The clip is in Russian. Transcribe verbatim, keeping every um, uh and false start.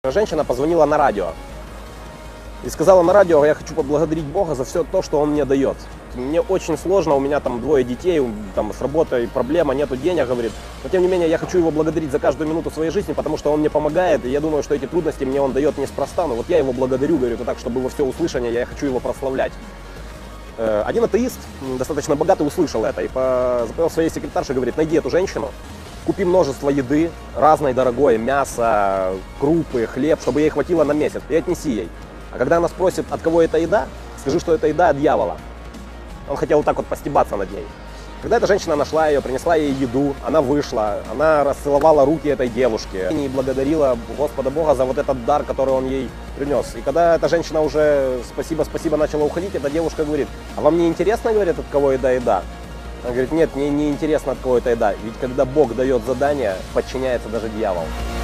Женщина позвонила на радио и сказала на радио: я хочу поблагодарить Бога за все то, что Он мне дает. Мне очень сложно, у меня там двое детей, там с работой проблема, нету денег, говорит. Но тем не менее я хочу Его благодарить за каждую минуту своей жизни, потому что Он мне помогает, и я думаю, что эти трудности мне Он дает неспроста. Но вот я Его благодарю, говорю, так, чтобы во все услышание, я хочу Его прославлять. Один атеист, достаточно богатый, услышал это и позвонил своей секретарше, говорит: найди эту женщину, купи множество еды, разной дорогой, мясо, крупы, хлеб, чтобы ей хватило на месяц, и отнеси ей. А когда она спросит, от кого эта еда, скажи, что это еда от дьявола. Он хотел вот так вот постебаться над ней. Когда эта женщина нашла ее, принесла ей еду, она вышла, она расцеловала руки этой девушке и благодарила Господа Бога за вот этот дар, который Он ей принес. И когда эта женщина уже спасибо-спасибо начала уходить, эта девушка говорит: а вам не интересно, говорит, от кого еда еда? Она говорит: нет, мне не интересно, от кого это еда. Ведь когда Бог дает задание, подчиняется даже дьявол.